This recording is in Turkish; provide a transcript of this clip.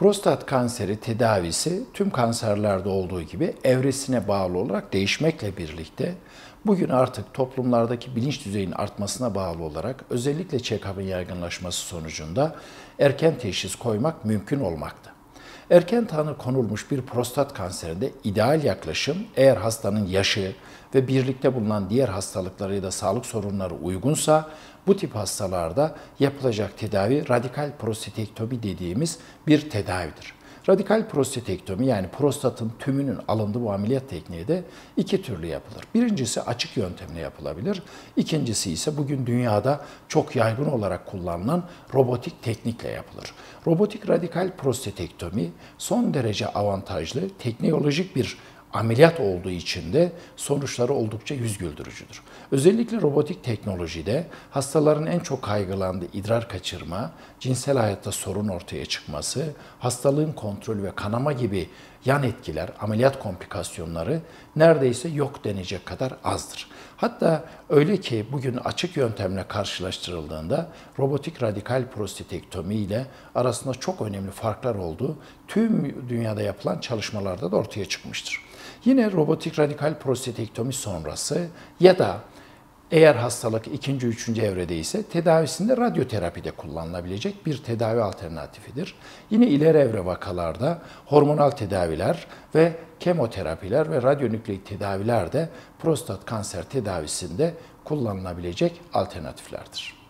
Prostat kanseri tedavisi tüm kanserlerde olduğu gibi evresine bağlı olarak değişmekle birlikte bugün artık toplumlardaki bilinç düzeyinin artmasına bağlı olarak özellikle check-up'ın yaygınlaşması sonucunda erken teşhis koymak mümkün olmakta. Erken tanı konulmuş bir prostat kanserinde ideal yaklaşım eğer hastanın yaşı ve birlikte bulunan diğer hastalıkları ya da sağlık sorunları uygunsa bu tip hastalarda yapılacak tedavi radikal prostatektomi dediğimiz bir tedavidir. Radikal prostatektomi yani prostatın tümünün alındığı bu ameliyat tekniği de iki türlü yapılır. Birincisi açık yöntemle yapılabilir. İkincisi ise bugün dünyada çok yaygın olarak kullanılan robotik teknikle yapılır. Robotik radikal prostatektomi son derece avantajlı, teknolojik bir ameliyat olduğu için de sonuçları oldukça yüz güldürücüdür. Özellikle robotik teknolojide hastaların en çok kaygılandığı idrar kaçırma, cinsel hayatta sorun ortaya çıkması, hastalığın kontrolü ve kanama gibi yan etkiler, ameliyat komplikasyonları neredeyse yok denecek kadar azdır. Hatta öyle ki bugün açık yöntemle karşılaştırıldığında robotik radikal prostatektomi ile arasında çok önemli farklar olduğu tüm dünyada yapılan çalışmalarda da ortaya çıkmıştır. Yine robotik radikal prostatektomi sonrası ya da eğer hastalık ikinci, üçüncü evrede ise tedavisinde radyoterapide kullanılabilecek bir tedavi alternatifidir. Yine ileri evre vakalarda hormonal tedaviler ve kemoterapiler ve radyonükleik tedaviler de prostat kanser tedavisinde kullanılabilecek alternatiflerdir.